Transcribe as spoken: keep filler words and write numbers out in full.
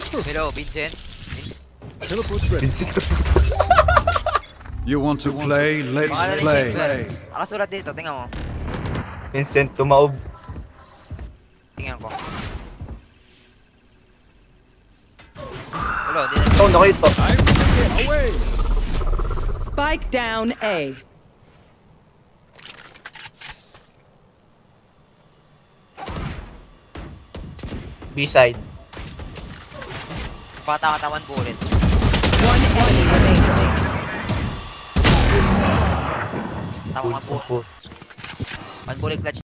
Hello, Vincent. Vincent. You want to play? Let's Baka na play. receiver. Nakasulat dito, tingnan mo. Vincent, tumaob. Tingnan ko. Hello, di na. Oh, nakita. Away. Spike down A. B-side. Patawa-tawan bullet. One enemy remaining. Tawa ka po. Put, put. One bullet clutch.